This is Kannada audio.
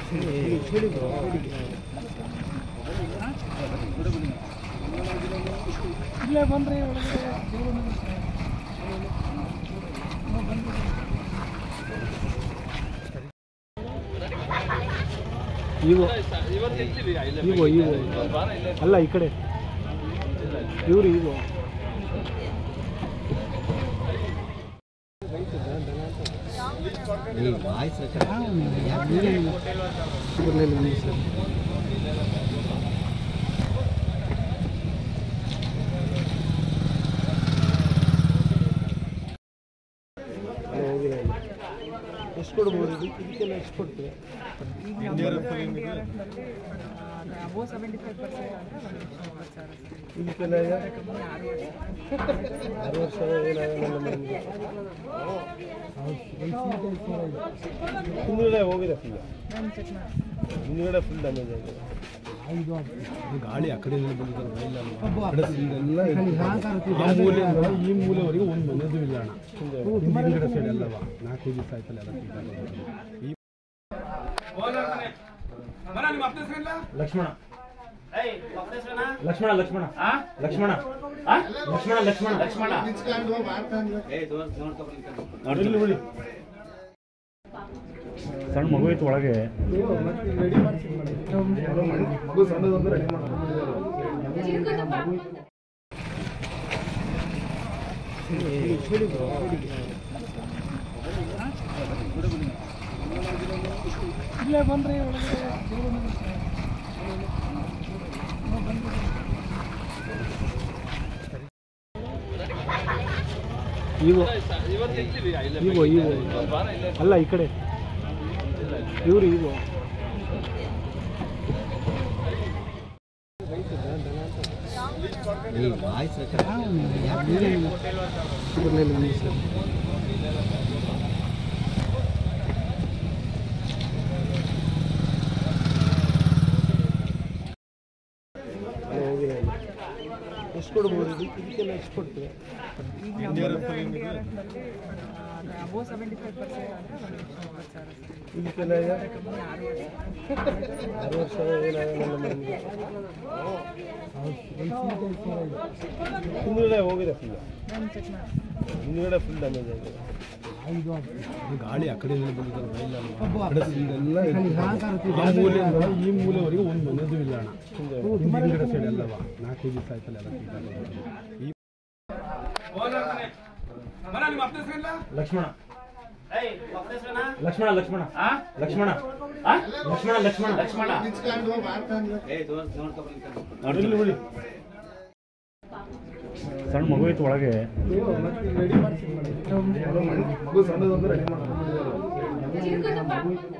ಇಲ್ಲೇ ಬಂದ್ರೆ ಅಲ್ಲ ಈ ಕಡೆ ಇವರು ಇವು ಎಷ್ಟು ಕೊಡ್ಬೋದು ಇದಕ್ಕೆಲ್ಲ ಎಷ್ಟು ಕೊಡ್ತೀವಿ ಇದಕ್ಕೆಲ್ಲ 6 ವರ್ಷ ಏನಾಗಲ್ಲ ಹಿಂದುಗಡೆ ಹೋಗಿದೆ ಫುಲ್ ಹಿಂದುಗಡೆ ಫುಲ್ ಡ್ಯಾಮೇಜ್ ಆಗಿದೆ ಗಾಳಿ ಆ ಕಡೆ ಬಂದಿದ್ದಾರೆ ಈ ಮೂಲೆವರೆಗೆ ಒಂದು ಮನೆಯದು ಇಲ್ಲ ಅಣ್ಣ ಹಿಂದಿನ ಸೈಡ್ ಅಲ್ಲವ 4 ದಿವಸ ಆಯ್ತಲ್ಲ ಲಕ್ಷ್ಮಣ ಲಕ್ಷ್ಮಣ ಲಕ್ಷ್ಮಣ ಲಕ್ಷ್ಮಣ ಲಕ್ಷ್ಮಣ ಲಕ್ಷ್ಮಣ ಲಕ್ಷ್ಮಣ ಸಣ್ಣ ಮಗು ಇತ್ತು ಒಳಗೆ ಮಗು ಸಣ್ಣದೊಂದು ರೆಡಿ ಇಲ್ಲೇ ಬಂದ್ರೆ ಇವು ಇವು ಇವು ಅಲ್ಲ ಈ ಕಡೆ ಇವರು ಇವು ಎಷ್ಟು ಕೊಡ್ಬೋದು ಇದಕ್ಕೆಲ್ಲ ಎಷ್ಟು ಕೊಡ್ತೀವಿ ಇದಕ್ಕೆಲ್ಲ 6 ವರ್ಷ ಏನಾಗಲ್ಲ ಹಿಂದುಗಡೆ ಹೋಗಿದೆ ಫುಲ್ ಹಿಂದುಗಡೆ ಫುಲ್ ಡ್ಯಾಮೇಜ್ ಆಗಿದೆ ಗಾಳಿ ಆ ಕಡೆ ಬಂದಿದ್ದಾರೆ ಈ ಮೂಲೆವರೆಗೆ ಒಂದು ಮನೆಯದು ಇಲ್ಲ ಅಣ್ಣ ಹಿಂದಿನ ಸೈಡ್ ಅಲ್ಲವ 4 ದಿವಸ ಆಯ್ತಲ್ಲ ಲಕ್ಷ್ಮಣ ಲಕ್ಷ್ಮಣ ಲಕ್ಷ್ಮಣ ಲಕ್ಷ್ಮಣ ಲಕ್ಷ್ಮಣ ಲಕ್ಷ್ಮಣ ಲಕ್ಷ್ಮಣ ಸಣ್ಣ ಮಗು ಇತ್ತು ಒಳಗೆ ಮಗು ಸಣ್ಣದೊಂದು ರೆಡಿ ಮಾಡಿ